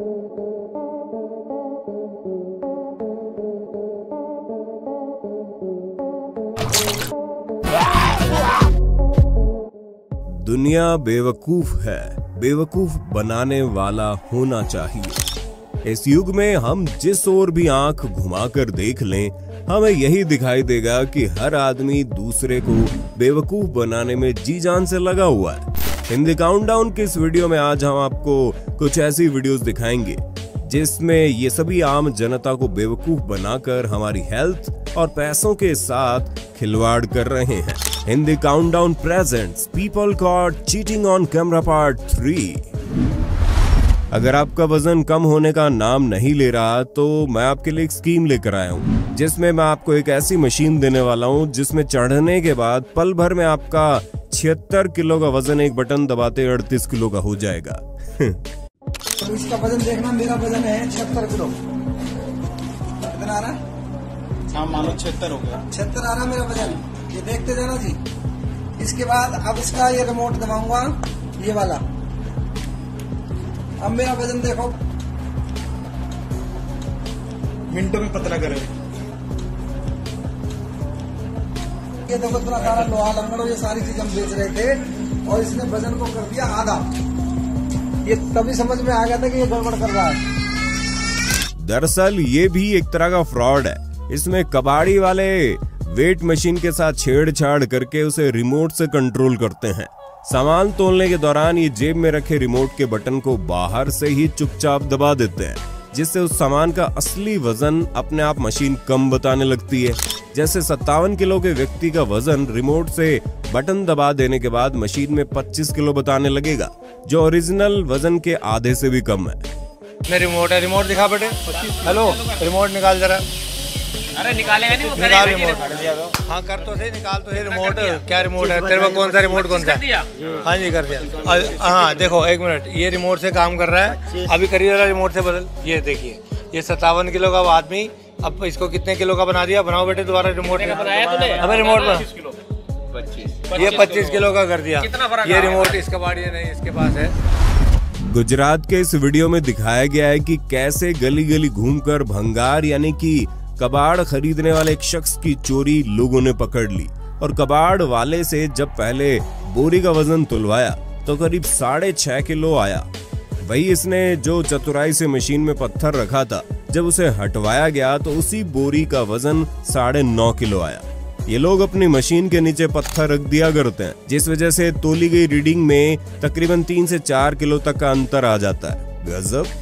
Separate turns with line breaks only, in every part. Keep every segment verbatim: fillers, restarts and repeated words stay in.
दुनिया बेवकूफ है, बेवकूफ बनाने वाला होना चाहिए। इस युग में हम जिस ओर भी आंख घुमाकर देख लें, हमें यही दिखाई देगा कि हर आदमी दूसरे को बेवकूफ बनाने में जी जान से लगा हुआ है। हिंदी काउंटडाउन की इस वीडियो में आज हम आपको कुछ ऐसी वीडियोस दिखाएंगे जिसमें ये सभी आम जनता को बेवकूफ बनाकर हमारी हेल्थ और पैसों के साथ खिलवाड़ कर रहे हैं। Hindi countdown presents people caught cheating on camera part three. अगर आपका वजन कम होने का नाम नहीं ले रहा तो मैं आपके लिए एक स्कीम लेकर आया हूँ, जिसमें मैं आपको एक ऐसी मशीन देने वाला हूँ जिसमें चढ़ने के बाद पल भर में आपका छिहत्तर किलो का वजन एक बटन दबाते अड़तीस किलो का हो जाएगा।
तो इसका वजन देखना, मेरा वजन है छिहत्तर किलो। कितना आ रहा है?
हाँ, मान लो छिहत्तर हो गया।
छिहत्तर आ रहा मेरा वजन, ये देखते जाना जी। इसके बाद अब इसका ये रिमोट दबाऊंगा, ये वाला। अब मेरा वजन देखो,
मिनटों में पतला करे।
ये देखो इतना सारा लोहा लंगड़ो, ये सारी चीज हम बेच रहे थे और इसने वजन को कर दिया आधा। ये तभी समझ में आ गया था कि ये गड़बड़ कर रहा है।
दरअसल ये भी एक तरह का फ्रॉड है। इसमें कबाड़ी वाले वेट मशीन के साथ छेड़छाड़ करके उसे रिमोट से कंट्रोल करते हैं। सामान तोलने के दौरान ये जेब में रखे रिमोट के बटन को बाहर से ही चुपचाप दबा देते हैं, जिससे उस सामान का असली वजन अपने आप मशीन कम बताने लगती है। जैसे सत्तावन किलो के व्यक्ति का वजन रिमोट से बटन दबा देने के बाद मशीन में पच्चीस किलो बताने लगेगा, जो ओरिजिनल वजन के आधे से भी कम है।
मैं रिमोट है, रिमोट दिखा बेटे। हेलो, रिमोट निकाल जरा।
अरे निकालेगा नहीं वो,
निकाल रिमोट। हाँ कर तो सही, निकाल तो सही रिमोट। क्या रिमोट है तेरे को? कौन सा रिमोट? कौन सा? हाँ जी कर दिया। हाँ देखो एक मिनट, ये रिमोट से काम कर रहा है। अभी करिए जरा रिमोट से बदल। ये देखिए, ये सत्तावन किलो का आदमी अब इसको कितने किलो का बना दिया? बनाओ बेटे दोबारा रिमोट। अबे रिमोट बना, ये पच्चीस किलो का कर दिया। ये रिमोट इसका बाड़ी नहीं, इसके पास है।
गुजरात के इस वीडियो में दिखाया गया है कि कैसे गली गली घूमकर भंगार यानी कि कबाड़ खरीदने वाले एक शख्स की चोरी लोगों ने पकड़ ली, और कबाड़ वाले से जब पहले बोरी का वजन तुलवाया तो करीब साढ़े छह किलो आया। वही इसने जो चतुराई से मशीन में पत्थर रखा था, जब उसे हटवाया गया तो उसी बोरी का वजन साढ़े नौ किलो आया। ये लोग अपनी मशीन के नीचे पत्थर रख दिया करते हैं, जिस वजह से तोली गई रीडिंग में तकरीबन तीन से चार किलो तक का अंतर आ जाता है। गजब।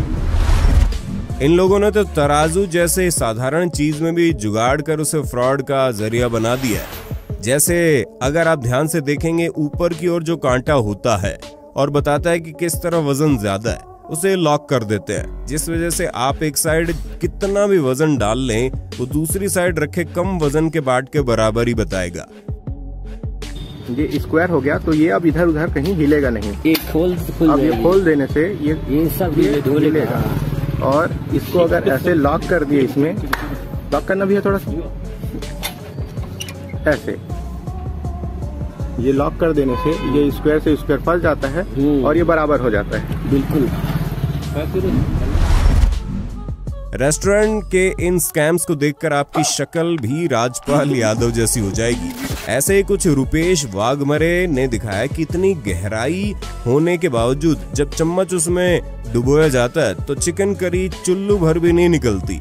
इन लोगों ने तो तराजू जैसे साधारण चीज में भी जुगाड़ कर उसे फ्रॉड का जरिया बना दिया है। जैसे अगर आप ध्यान से देखेंगे, ऊपर की ओर जो कांटा होता है और बताता है कि किस तरह वजन ज्यादा है, उसे लॉक कर देते हैं, जिस वजह से आप एक साइड कितना भी वजन डाल लें वो दूसरी साइड रखे कम वजन के बाट के बराबर ही बताएगा।
ये स्क्वायर हो गया तो ये अब इधर उधर कहीं हिलेगा नहीं।
ये खोल
अब ये खोल देने से ये
ये सब ये
हिलेगा। और इसको अगर ऐसे लॉक कर दिए, इसमें लॉक करना भी है थोड़ा सा ऐसे, ये लॉक कर देने से ये स्क्वायर से स्क्वायर फंस जाता है और ये बराबर हो जाता है।
बिल्कुल।
रेस्टोरेंट के इन स्कैम्स को देखकर आपकी शक्ल भी राजपाल यादव जैसी हो जाएगी। ऐसे ही कुछ रुपेश वाघमरे ने दिखाया कि इतनी गहराई होने के बावजूद जब चम्मच उसमें डुबोया जाता है तो चिकन करी चुल्लू भर भी नहीं निकलती।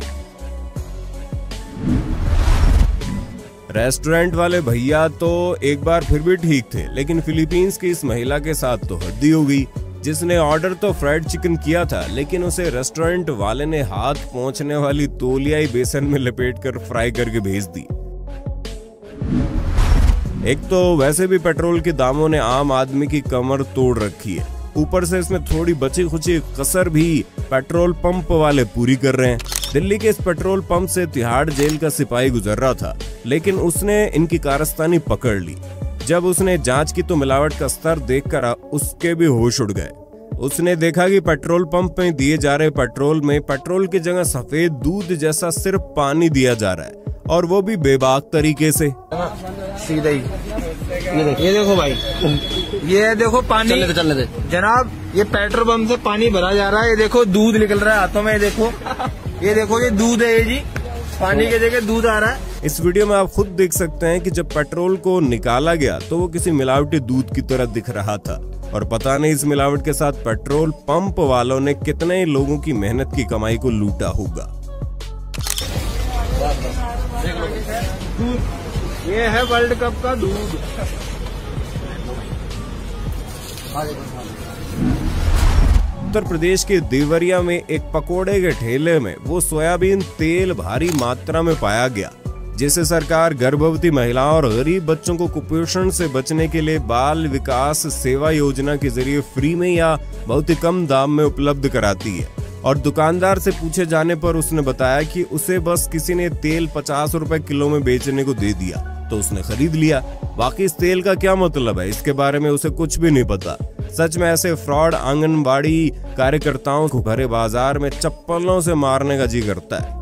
रेस्टोरेंट वाले भैया तो एक बार फिर भी ठीक थे, लेकिन फिलीपींस की इस महिला के साथ तो हद्दी हो गई, जिसने ऑर्डर तो फ्राइड चिकन किया था, लेकिन उसे रेस्टोरेंट वाले ने हाथ पहुंचने वाली तौलियाई बेसन में लपेटकर फ्राई करके भेज दी। एक तो वैसे भी पेट्रोल के दामों ने आम आदमी की कमर तोड़ रखी है, ऊपर से इसमें थोड़ी बची खुची कसर भी पेट्रोल पंप वाले पूरी कर रहे हैं। दिल्ली के इस पेट्रोल पंप से तिहाड़ जेल का सिपाही गुजर रहा था, लेकिन उसने इनकी कारस्तानी पकड़ ली। जब उसने जांच की तो मिलावट का स्तर देखकर उसके भी होश उड़ गए। उसने देखा कि पेट्रोल पंप में दिए जा रहे पेट्रोल में पेट्रोल की जगह सफेद दूध जैसा सिर्फ पानी दिया जा रहा है, और वो भी बेबाक तरीके से।
सीधा ही ये देखो, ये देखो भाई, ये देखो पानी
चलने दे, चलने दे।
जनाब, ये पेट्रोल पंप से पानी भरा जा रहा है। ये देखो दूध निकल रहा है हाथों में। ये देखो ये देखो ये दूध है ये जी, पानी के जगह दूध आ रहा है।
इस वीडियो में आप खुद देख सकते हैं कि जब पेट्रोल को निकाला गया तो वो किसी मिलावटी दूध की तरह दिख रहा था। और पता नहीं इस मिलावट के साथ पेट्रोल पंप वालों ने कितने लोगों की मेहनत की कमाई को लूटा होगा।
ये है वर्ल्ड कप का दूध।
उत्तर प्रदेश के देवरिया में एक पकोड़े के ठेले में वो सोयाबीन तेल भारी मात्रा में पाया गया, जिसे सरकार गर्भवती महिलाओं और गरीब बच्चों को कुपोषण से बचने के लिए बाल विकास सेवा योजना के जरिए फ्री में या बहुत ही कम दाम में उपलब्ध कराती है। और दुकानदार से पूछे जाने पर उसने बताया कि उसे बस किसी ने तेल पचास रुपए किलो में बेचने को दे दिया तो उसने खरीद लिया। बाकी इस तेल का क्या मतलब है, इसके बारे में उसे कुछ भी नहीं पता। सच में ऐसे फ्रॉड आंगनबाड़ी कार्यकर्ताओं को भरे बाजार में चप्पलों से मारने का जी करता है।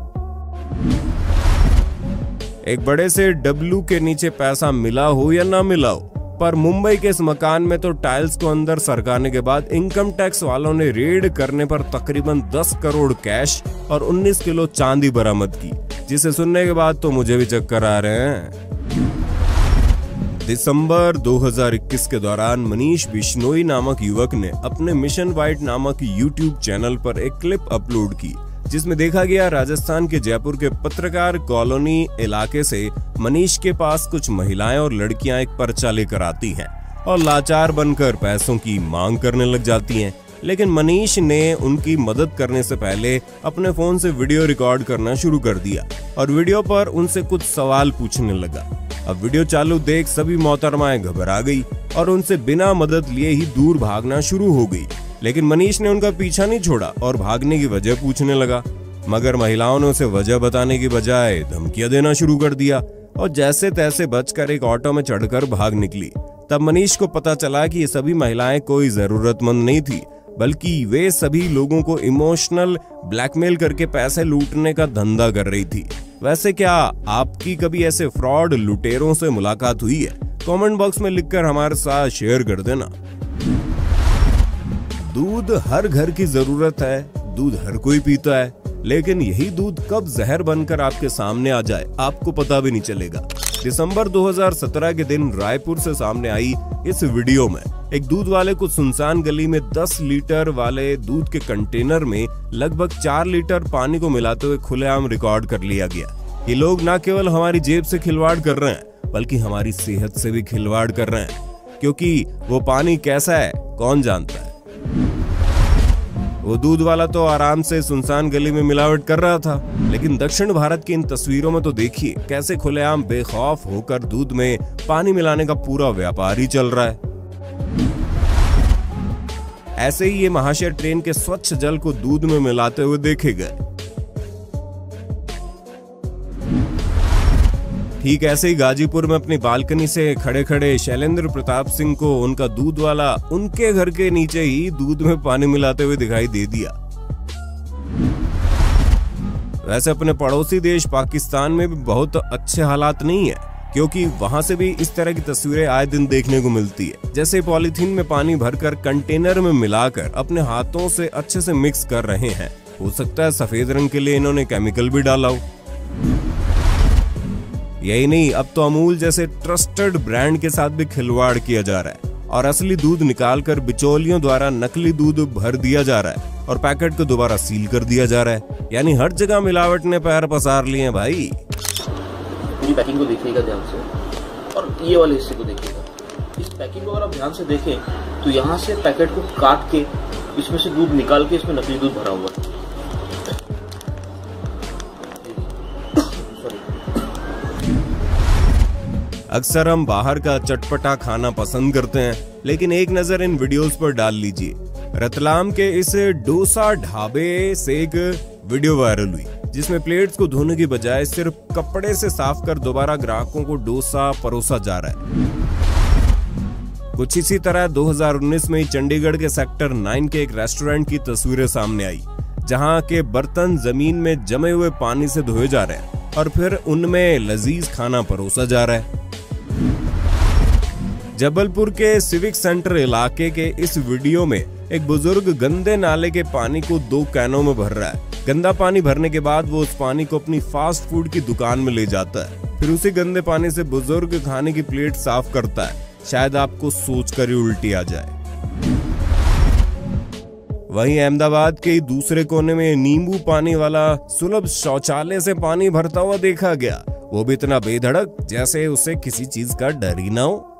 एक बड़े से डब्लू के नीचे पैसा मिला हो या ना मिला हो, पर मुंबई के इस मकान में तो टाइल्स को अंदर सरकाने के बाद इनकम टैक्स वालों ने रेड करने पर तकरीबन दस करोड़ कैश और उन्नीस किलो चांदी बरामद की, जिसे सुनने के बाद तो मुझे भी चक्कर आ रहे हैं। दिसंबर दो हज़ार इक्कीस के दौरान मनीष बिश्नोई नामक युवक ने अपने मिशन वाइट नामक यूट्यूब चैनल पर एक क्लिप अपलोड की, जिसमें देखा गया राजस्थान के जयपुर के पत्रकार कॉलोनी इलाके से मनीष के पास कुछ महिलाएं और लड़कियां एक पर्चा लेकर आती हैं और लाचार बनकर पैसों की मांग करने लग जाती हैं। लेकिन मनीष ने उनकी मदद करने से पहले अपने फोन से वीडियो रिकॉर्ड करना शुरू कर दिया और वीडियो पर उनसे कुछ सवाल पूछने लगा। अब वीडियो चालू देख सभी मोहतरमाएं घबरा गई और उनसे बिना मदद लिए ही दूर भागना शुरू हो गई। लेकिन मनीष ने उनका पीछा नहीं छोड़ा और भागने की वजह पूछने लगा, मगर महिलाओं ने उसे वजह बताने की बजाय धमकियां देना शुरू कर दिया और जैसे तैसे बचकर एक ऑटो में चढ़कर भाग निकली। तब मनीष को पता चला कि ये सभी महिलाएं कोई जरूरतमंद नहीं थी, बल्कि वे सभी लोगों को इमोशनल ब्लैकमेल करके पैसे लूटने का धंधा कर रही थी। वैसे क्या आपकी कभी ऐसे फ्रॉड लुटेरों से मुलाकात हुई है? कमेंट बॉक्स में लिखकर हमारे साथ शेयर कर देना। दूध हर घर की जरूरत है, दूध हर कोई पीता है, लेकिन यही दूध कब जहर बनकर आपके सामने आ जाए आपको पता भी नहीं चलेगा। दिसंबर दो हज़ार सत्रह के दिन रायपुर से सामने आई इस वीडियो में एक दूध वाले को सुनसान गली में दस लीटर वाले दूध के कंटेनर में लगभग चार लीटर पानी को मिलाते हुए खुलेआम रिकॉर्ड कर लिया गया। ये लोग न केवल हमारी जेब से खिलवाड़ कर रहे हैं, बल्कि हमारी सेहत से भी खिलवाड़ कर रहे हैं, क्योंकि वो पानी कैसा है कौन जानता है। वो दूध वाला तो आराम से सुनसान गली में मिलावट कर रहा था, लेकिन दक्षिण भारत की इन तस्वीरों में तो देखिए कैसे खुलेआम बेखौफ होकर दूध में पानी मिलाने का पूरा व्यापार ही चल रहा है। ऐसे ही ये महाशय ट्रेन के स्वच्छ जल को दूध में मिलाते हुए देखे गए। ठीक ऐसे ही गाजीपुर में अपनी बालकनी से खड़े खड़े शैलेंद्र प्रताप सिंह को उनका दूध वाला उनके घर के नीचे ही दूध में पानी मिलाते हुए दिखाई दे दिया। वैसे अपने पड़ोसी देश पाकिस्तान में भी बहुत अच्छे हालात नहीं है, क्योंकि वहां से भी इस तरह की तस्वीरें आए दिन देखने को मिलती है। जैसे पॉलीथीन में पानी भरकर कंटेनर में मिलाकर अपने हाथों से अच्छे से मिक्स कर रहे हैं। हो सकता है सफेद रंग के लिए इन्होंने केमिकल भी डाला हो। यही नहीं, अब तो अमूल जैसे ट्रस्टेड ब्रांड के साथ भी खिलवाड़ किया जा रहा है और असली दूध निकालकर बिचौलियों द्वारा नकली दूध भर दिया जा रहा है और पैकेट को दोबारा सील कर दिया जा रहा है। यानी हर जगह मिलावट ने पैर पसार लिए हैं भाई।
पूरी पैकिंग को देखिएगा ध्यान से और ये वाले हिस्से को देखिएगा। इस पैकिंग को अगर आप ध्यान से देखें तो यहाँ से पैकेट को काट के इसमें से दूध निकाल के इसमें नकली दूध भरा हुआ है।
अक्सर हम बाहर का चटपटा खाना पसंद करते हैं, लेकिन एक नजर इन वीडियोस पर डाल लीजिए। रतलाम के इस डोसा ढाबे से एक वीडियो वायरल हुई, जिसमें प्लेट्स को धोने की बजाय सिर्फ कपड़े से साफ कर दोबारा ग्राहकों को डोसा परोसा जा रहा है। कुछ इसी तरह दो हज़ार उन्नीस में चंडीगढ़ के सेक्टर नौ के एक रेस्टोरेंट की तस्वीरें सामने आई, जहां के बर्तन जमीन में जमे हुए पानी से धोए जा रहे हैं और फिर उनमें लजीज खाना परोसा जा रहा है। जबलपुर के सिविक सेंटर इलाके के इस वीडियो में एक बुजुर्ग गंदे नाले के पानी को दो कैनों में भर रहा है। गंदा पानी भरने के बाद वो उस पानी को अपनी फास्ट फूड की दुकान में ले जाता है। फिर उसी गंदे पानी से बुजुर्ग खाने की प्लेट साफ करता है। शायद आपको सोचकर ही उल्टी आ जाए। वहीं अहमदाबाद के दूसरे कोने में नींबू पानी वाला सुलभ शौचालय से पानी भरता हुआ देखा गया, वो भी इतना बेधड़क जैसे उसे किसी चीज का डर ही ना हो।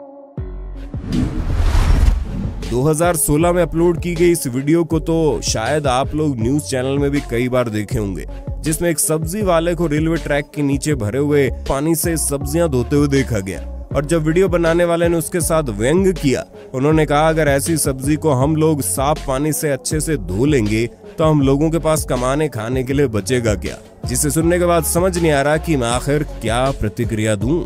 दो हज़ार सोलह में अपलोड की गई इस वीडियो को तो शायद आप लोग न्यूज चैनल में भी कई बार देखे होंगे, जिसमें एक सब्जी वाले को रेलवे ट्रैक के नीचे भरे हुए पानी से सब्जियां धोते हुए देखा गया। और जब वीडियो बनाने वाले ने उसके साथ व्यंग किया, उन्होंने कहा अगर ऐसी सब्जी को हम लोग साफ पानी से अच्छे से धो लेंगे तो हम लोगों के पास कमाने खाने के लिए बचेगा क्या। जिसे सुनने के बाद समझ नहीं आ रहा कि मैं आखिर क्या प्रतिक्रिया दूं।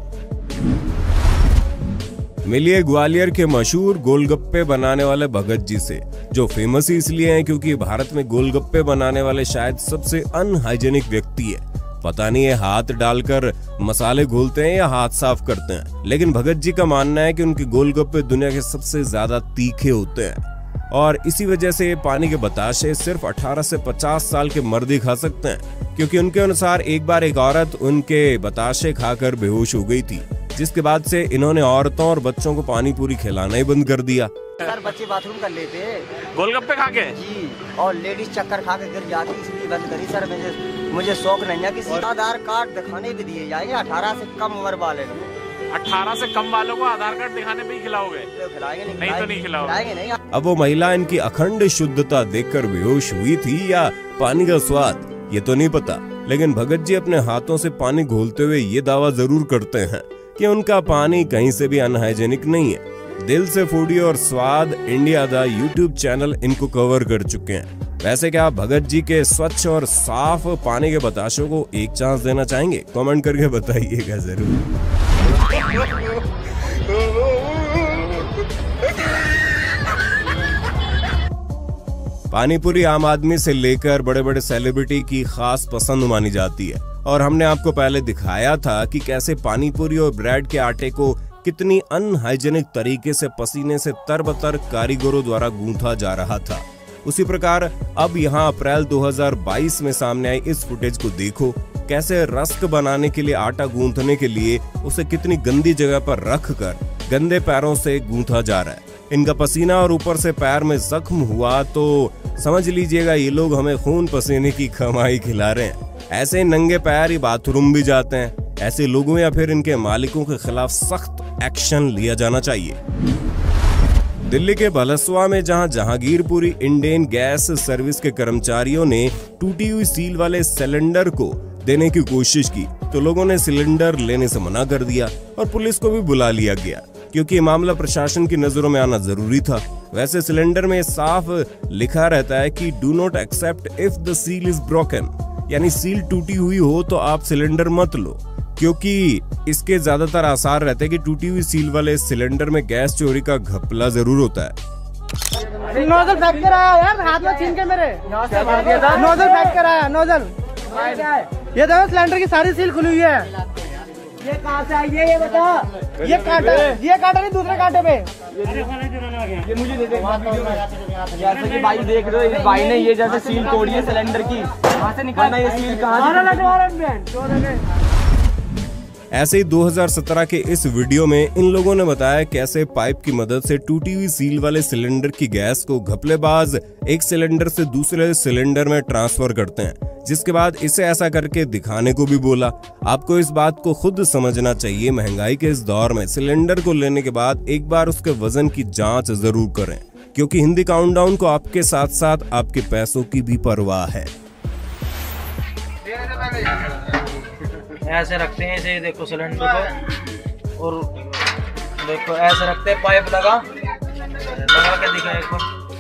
मिलिए ग्वालियर के मशहूर गोलगप्पे बनाने वाले भगत जी से, जो फेमस ही इसलिए हैं क्योंकि भारत में गोलगप्पे बनाने वाले शायद सबसे अनहाइजेनिक व्यक्ति है। पता नहीं है हाथ डालकर मसाले घोलते हैं या हाथ साफ करते हैं, लेकिन भगत जी का मानना है कि उनके गोलगप्पे दुनिया के सबसे ज्यादा तीखे होते हैं और इसी वजह से ये पानी के बताशे सिर्फ अठारह से पचास साल के मर्द ही खा सकते हैं, क्योंकि उनके अनुसार एक बार एक औरत उनके बताशे खाकर बेहोश हो गई थी, जिसके बाद से इन्होंने औरतों और बच्चों को पानी पूरी खिलाना ही बंद कर दिया।
सर बच्चे बाथरूम कर लेते
गोलगप्पे खा के
जी, और लेडीज चक्कर खा के गिर जाती, इसलिए बंद करी सर। मुझे मुझे शौक नहीं है किसी आधार कार्ड दिखाने भी दिए जाएंगे अठारह से कम उम्र वाले लोग।
अठारह से कम वालों को आधार कार्ड दिखाने पे ही खिलाओगे?
खिलाएंगे नहीं,
नहीं तो नहीं खिलाओगे
नहीं।
अब वो महिला इनकी अखंड शुद्धता देखकर बेहोश हुई थी या पानी का स्वाद, ये तो नहीं पता, लेकिन भगत जी अपने हाथों से पानी घोलते हुए ये दावा जरूर करते हैं कि उनका पानी कहीं से भी अनहाइजेनिक नहीं है। दिल से फूडी और स्वाद इंडिया दा यूट्यूब चैनल इनको कवर कर चुके हैं। वैसे क्या आप भगत जी के स्वच्छ और साफ पानी के बताशों को एक चांस देना चाहेंगे? कमेंट करके बताइएगा जरूर। पानीपुरी आम आदमी से लेकर बड़े बड़े सेलिब्रिटी की खास पसंद मानी जाती है और हमने आपको पहले दिखाया था कि कैसे पानीपुरी और ब्रेड के आटे को कितनी अनहाइजेनिक तरीके से पसीने से तरबतर कारीगरों द्वारा गूंथा जा रहा था। उसी प्रकार अब यहाँ अप्रैल दो हज़ार बाईस में सामने आई इस फुटेज को देखो, कैसे रस्क बनाने के लिए आटा गूंथने के लिए उसे कितनी गंदी जगह पर रख कर गंदे पैरों से गूंथा जा रहा है। इनका पसीना और ऊपर से पैर में जख्म हुआ तो समझ लीजिएगा ये लोग हमें खून पसीने की कमाई खिला रहे हैं। ऐसे नंगे पैर ही बाथरूम भी जाते हैं। ऐसे लोगों या फिर इनके मालिकों के खिलाफ सख्त एक्शन लिया जाना चाहिए। दिल्ली के भलसवा में जहां जहांगीरपुरी इंडेन गैस सर्विस के कर्मचारियों ने टूटी हुई सील वाले सिलेंडर को देने की कोशिश की तो लोगों ने सिलेंडर लेने से मना कर दिया और पुलिस को भी बुला लिया गया, क्योंकि मामला प्रशासन की नजरों में आना जरूरी था। वैसे सिलेंडर में साफ लिखा रहता है कि do not accept if the seal is broken, यानी सील टूटी हुई हो तो आप सिलेंडर मत लो, क्योंकि इसके ज्यादातर आसार रहते हैं कि टूटी हुई सील वाले सिलेंडर में गैस चोरी का घपला जरूर होता है।
नोजल फेंक कर आया यार, हाथ में छीन के मेरे नोजल फेंक कर आया। नोजल ये देखो सिलेंडर की सारी सील खुली हुई है। ये कहाँ से आई है ये बता। ये कांटा ये कांटा नहीं, दूसरे कांटे पे ये मुझे दे दे। जैसे कि भाई देख रहे हो, इस भाई ने ये जैसे सील तोड़ी है सिलेंडर की, वहाँ से निकालना ये सील कहाँ।
ऐसे ही दो हज़ार सत्रह के इस वीडियो में इन लोगों ने बताया कैसे पाइप की मदद से टूटी हुई सील वाले सिलेंडर की गैस को घपलेबाज एक सिलेंडर से दूसरे सिलेंडर में ट्रांसफर करते हैं, जिसके बाद इसे ऐसा करके दिखाने को भी बोला। आपको इस बात को खुद समझना चाहिए, महंगाई के इस दौर में सिलेंडर को लेने के बाद एक बार उसके वजन की जांच जरूर करें, क्योंकि हिंदी काउंटडाउन को आपके साथ साथ आपके पैसों की भी परवाह है।
ऐसे रखते हैं इसे, देखो सिलेंडर को, और देखो ऐसे रखते हैं, पाइप लगा लगा के दिखा एक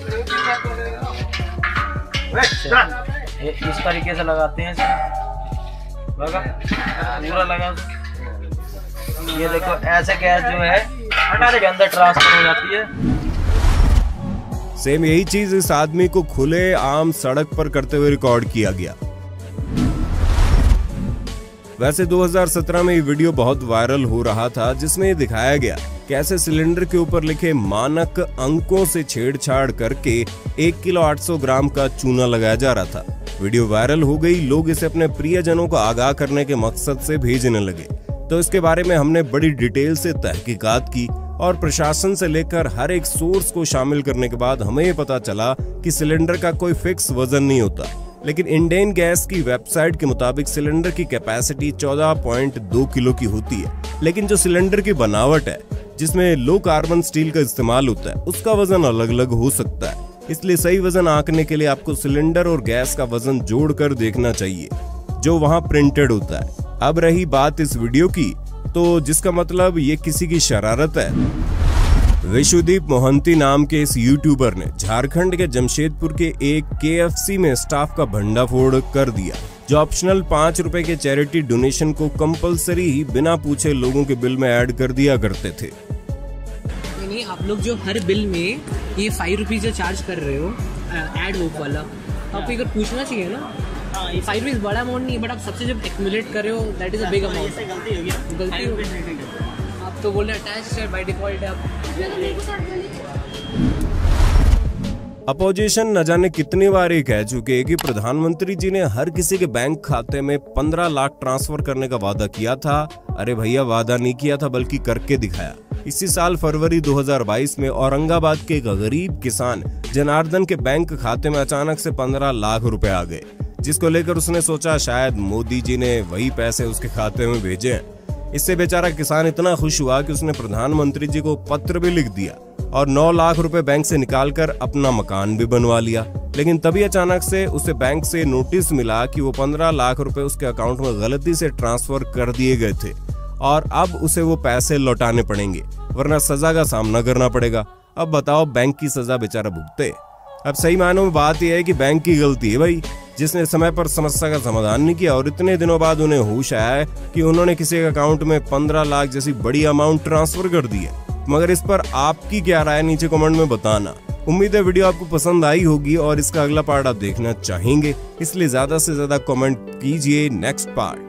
बार, ये इस तरीके से लगाते हैं इसे, लगा पूरा लगा। ये देखो ऐसे गैस जो है इसके अंदर ट्रांसफर हो जाती है।
सेम यही चीज इस आदमी को खुले आम सड़क पर करते हुए रिकॉर्ड किया गया। वैसे दो हज़ार सत्रह में ये वीडियो बहुत वायरल हो रहा था, जिसमें ये दिखाया गया कैसे सिलेंडर के ऊपर लिखे मानक अंकों से छेड़छाड़ करके एक किलो आठ सौ ग्राम का चूना लगाया जा रहा था। वीडियो वायरल हो गई, लोग इसे अपने प्रियजनों को आगाह करने के मकसद से भेजने लगे। तो इसके बारे में हमने बड़ी डिटेल से तहकीकात की और प्रशासन से लेकर हर एक सोर्स को शामिल करने के बाद हमें पता चला कि सिलेंडर का कोई फिक्स वजन नहीं होता, लेकिन इंडेन गैस की वेबसाइट के मुताबिक सिलेंडर की कैपेसिटी चौदह पॉइंट दो किलो की होती है। लेकिन जो सिलेंडर की बनावट है, जिसमें लो कार्बन स्टील का इस्तेमाल होता है, उसका वजन अलग अलग हो सकता है। इसलिए सही वजन आंकने के लिए आपको सिलेंडर और गैस का वजन जोड़कर देखना चाहिए जो वहां प्रिंटेड होता है। अब रही बात इस वीडियो की, तो जिसका मतलब ये किसी की शरारत है। विश्वदीप मोहंती नाम के इस यूट्यूबर ने झारखंड के जमशेदपुर के एक के एफ सी में स्टाफ का भंडाफोड़ कर दिया, जो ऑप्शनल पाँच रुपए के चैरिटी डोनेशन को कंपलसरी ही बिना पूछे लोगों के बिल में ऐड कर दिया करते थे।
नहीं, आप लोग जो हर बिल में ये फाइव रुपीज जो चार्ज कर रहे हो ऐड होप वाला, आपको एक पूछना चाहिए ना। फाइव रुपीज बड़ा अमाउंट नहीं है, बट आप सबसे जब एक्यूमुलेट कर रहे हो that is a big amount. गलती हो गया, गलती हो गई। आप तो बोल रहे अटैच है बाय डिफॉल्ट है।
अपोजिशन न जाने कितनी बार ये कह चुके हैं कि प्रधानमंत्री जी ने हर किसी के बैंक खाते में पंद्रह लाख ट्रांसफर करने का वादा किया था। अरे भैया, वादा नहीं किया था बल्कि करके दिखाया। इसी साल फरवरी दो हज़ार बाईस में औरंगाबाद के एक गरीब किसान जनार्दन के बैंक खाते में अचानक से पंद्रह लाख रुपए आ गए, जिसको लेकर उसने सोचा शायद मोदी जी ने वही पैसे उसके खाते में भेजे हैं। इससे बेचारा किसान इतना खुश हुआ कि उसने प्रधानमंत्री जी को पत्र भी लिख दिया और नौ लाख रुपए बैंक से निकालकर अपना मकान भी बनवा लिया। लेकिन तभी अचानक से उसे बैंक से नोटिस मिला कि वो पंद्रह लाख रुपए उसके अकाउंट में गलती से ट्रांसफर कर दिए गए थे और अब उसे वो पैसे लौटाने पड़ेंगे, वरना सजा का सामना करना पड़ेगा। अब बताओ, बैंक की सजा बेचारा भुगते। अब सही मायनों में बात यह है कि बैंक की गलती है भाई, जिसने समय पर समस्या का समाधान नहीं किया और इतने दिनों बाद उन्हें होश आया है कि उन्होंने किसी के अकाउंट में पंद्रह लाख जैसी बड़ी अमाउंट ट्रांसफर कर दी है। मगर इस पर आपकी क्या राय, नीचे कमेंट में बताना। उम्मीद है वीडियो आपको पसंद आई होगी और इसका अगला पार्ट आप देखना चाहेंगे, इसलिए ज्यादा से ज्यादा कमेंट कीजिए नेक्स्ट पार्ट।